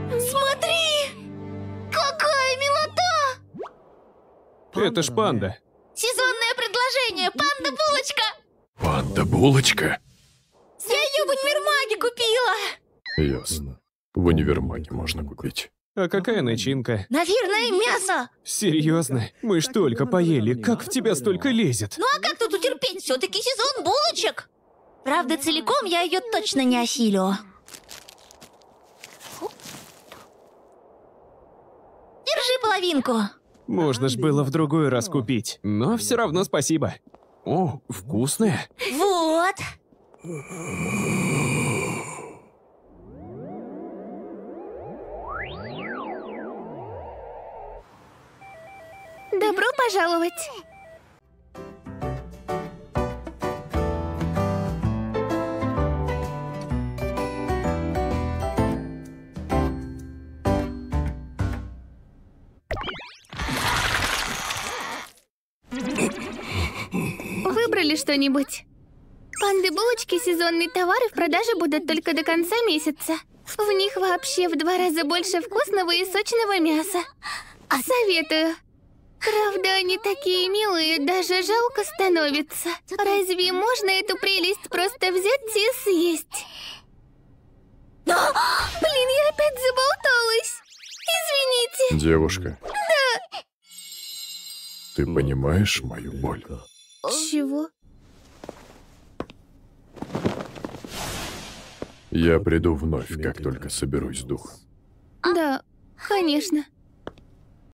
Смотри! Какая милота! Это ж панда. Сезонное предложение! Панда-булочка! Панда-булочка? Я ее в универмаге купила! Ясно. В универмаге можно купить. А какая начинка? Наверное, мясо! Серьезно? Мы ж только поели, как в тебя столько лезет? Ну а как тут утерпеть? Все-таки сезон булочек! Правда, целиком я ее точно не осилю. Держи половинку. Можно ж было в другой раз купить. Но все равно спасибо. О, вкусная. Вот. Добро пожаловать! Выбрали что-нибудь? Панды-булочки — сезонный товар, и в продаже будут только до конца месяца. В них вообще в 2 раза больше вкусного и сочного мяса. Советую. Правда, они такие милые, даже жалко становится. Разве можно эту прелесть просто взять и съесть? Блин, я опять заболталась. Извините. Девушка. Да. Ты понимаешь мою боль? Чего? Я приду вновь, как только соберусь с духом. Да, конечно.